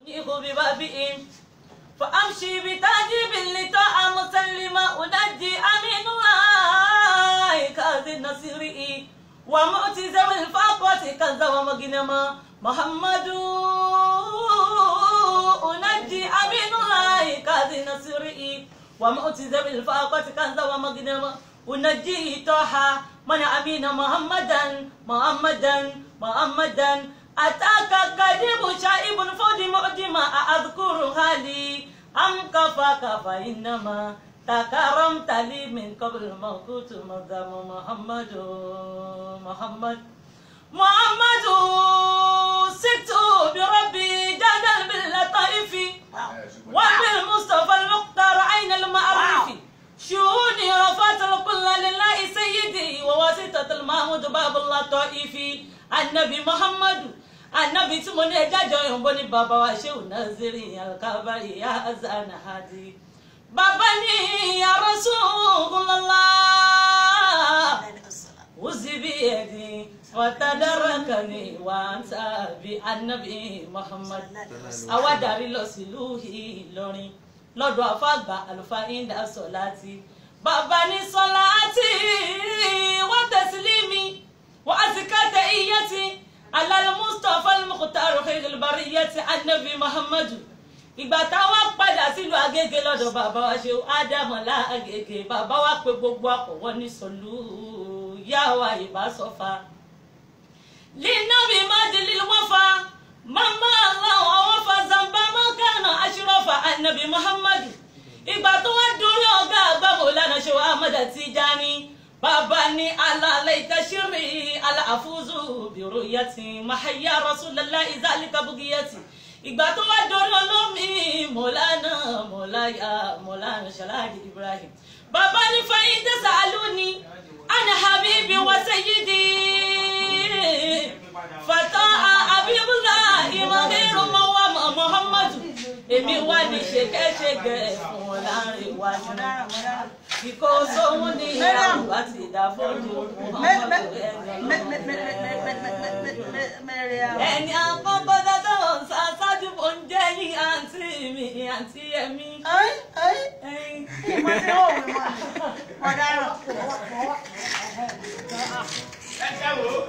ببابئ فأمشي بتعجيب لطاع مسلمة أنجي أمين الله كاذي النصيري ومؤتي ذوي الفاقوة كذا ومغنما محمد أنجي أمين الله كاذي النصيري ومؤتي ذوي الفاقوة كذا ومغنما أنجي طه من أمين محمدا أتاك قديم شائب فود مؤدما أذكر حالي أم كفاك فإنما تكرمت لي من قبل موت مقام محمد ست بربي جدل باللطائف وبالمصطفى المختار عين المعرف شؤوني رفعت الكل لله سيدي وواسطة المحمود باب الله طائفي النبي محمد النبي تمني جاجو ينبوني بابا وشيو نازري الكبري يا أزان هادي بابني يا رسول الله وزي بيدي وتدركني وانت بالنبي محمد أوداري لسلوهي لوني لدو أفاقبا الفاين دا صلاتي بابني صلاتي وتسليمي وأزكى تحيتي على المصطفى المختار خير البرية النبي محمد ìgbà táwa padà sílùú Agége lọ́dọ̀ bàbá wa ṣe Ádámọ̀lá Agége bàbá wa pé gbogbo àpòwọ́ ní sọ̀lú yáwa ìbásọ́fà linabi madilil wafa mama Allah wafa zamba makana ashrafa annabi Muhammad ìgbà tó wá dórí ọ̀gá àgbà Mọ́lánà Shehu Ahmad Tijani bàbá ní alálẹ̀ ìtẹ̀sírí aláàfúzù bìrúyàtì mahayya Rasulullah ìzálìkà bugiyàtì ìgbà tó wá dórí olómi Mọ́lánà Ṣaláàdì Ibrahim bàbá ní fàyín tẹ̀sà alúni ana habibi wa sayyidi fata abibullah imadiru mawa Muhammadu èmi wá ní ṣèkẹ́ṣèkẹ́ fún wọn láàrin wa ní kíkó sóhun ní ìyàwó àti ìdáfọ́jú ẹni àkọ́kọ́ dáadáa ń ṣáájú bó ń jẹ́ ní àǹtí mi àǹtí ẹ̀mí. Ọ̀daràn.